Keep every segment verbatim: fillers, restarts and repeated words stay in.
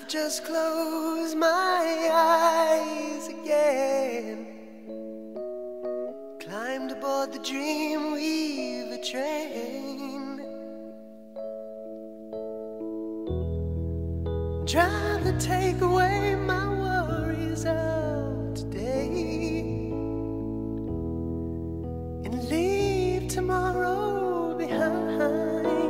I've just closed my eyes again, climbed aboard the Dreamweaver train, drive to take away my worries of today, and leave tomorrow behind.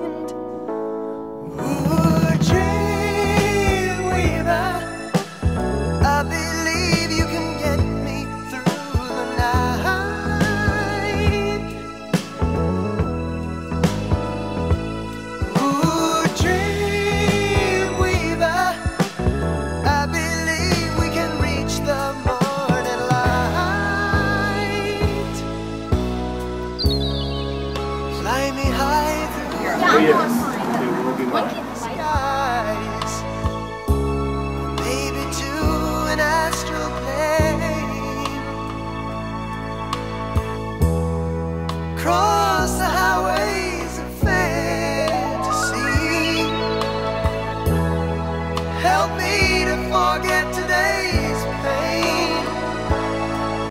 Fly me high through the skies, maybe to an astral plane. Cross